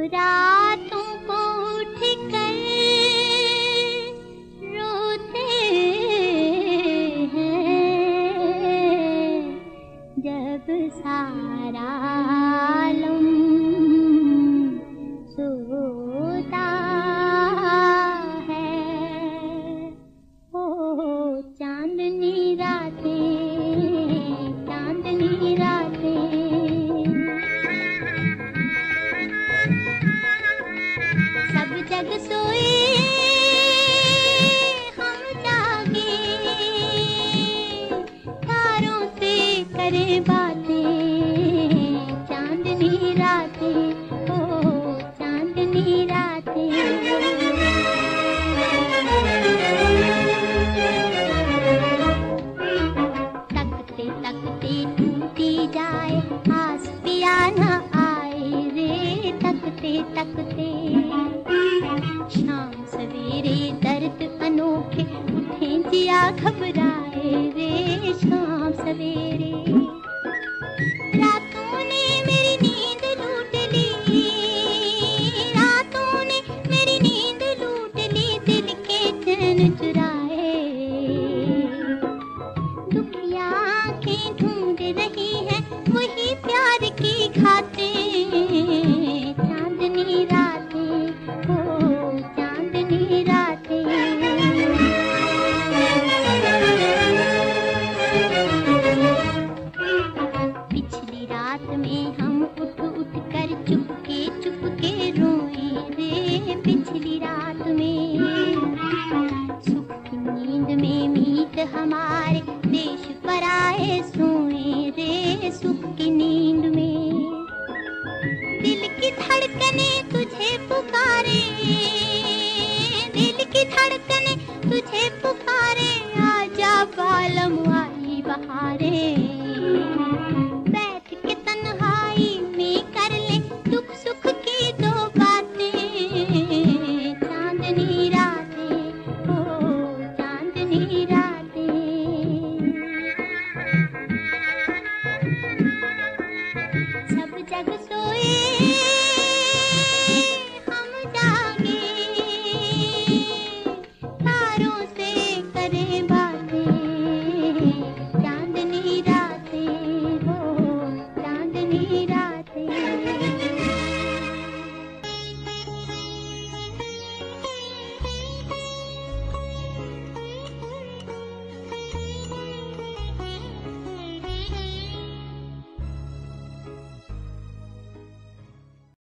रातों को उठ कर रोते हैं जब सारा आलम सोता है। ओ चांदनी रातें, चांदनी रातें, सब जग सोए हम जागे, तारों से करे बातें, चांदनी रातें, ओ चांदनी रातें। तकते तकते टूटी जाए आस पिया न आए रे, तकते तकते शाम सवेरे दर्द अनोखे उठे जिया घबराए रे, शाम सवेरे। रातों ने मेरी नींद लूट ली, रातों ने मेरी नींद लूट ली, दिल के चैन चुराए। दुखिया आंखें ढूंढ रही हैं वही प्यार की खातें, चांदनी रातें, ओ चांदनी रातें। पिछली रात में हम उठ उठ कर चुपके रोए रे, पिछली रात में सुख की नींद में मीत हमारे देश पर आए सोए रे, सुख की नींद में। दिल की धड़कने तुझे पुकारे, दिल की धड़कने तुझे पुकारे, आजा बालम आई बहारे।